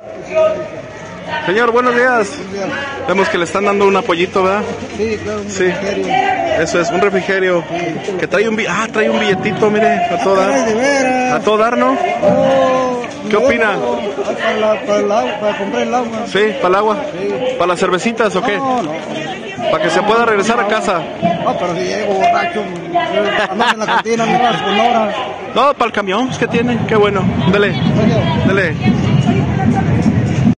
Señor, buenos días. Vemos que le están dando un apoyito, ¿verdad? Sí, claro, un Sí. refrigerio. Eso es, un refrigerio. Sí. Que trae trae un billetito, mire, a todo dar. Ay, de veras. A todo dar, ¿no? Oh, ¿Qué opina? Para el agua, para comprar el agua. Sí, para el agua. Sí. ¿Para las cervecitas o qué? No, no. Para que se pueda regresar a casa. No, pero si llego borracho, ando en la cantina, me vas con hora. No, para el camión, pues, ¿qué tiene? Qué bueno. Dele, dele.